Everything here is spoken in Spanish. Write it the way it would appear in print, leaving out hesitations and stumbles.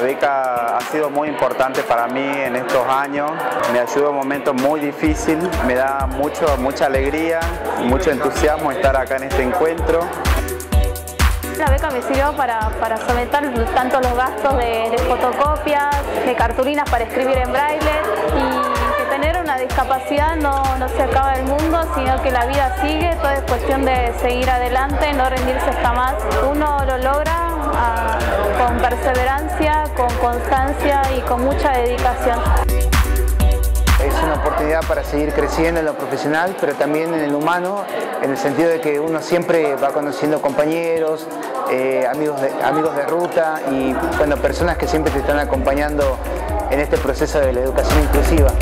beca ha sido muy importante para mí en estos años, me ayuda en un momento muy difícil, me da mucha alegría, mucho entusiasmo estar acá en este encuentro. La beca me sirvió para solventar tanto los gastos de fotocopias, de cartulinas para escribir en braille, y que tener una discapacidad no se acaba el mundo, sino que la vida sigue, todo es cuestión de seguir adelante, no rendirse jamás. Uno lo logra con perseverancia, con constancia y con mucha dedicación. Es una oportunidad para seguir creciendo en lo profesional, pero también en el humano, en el sentido de que uno siempre va conociendo compañeros, amigos de ruta y bueno, personas que siempre te están acompañando en este proceso de la educación inclusiva.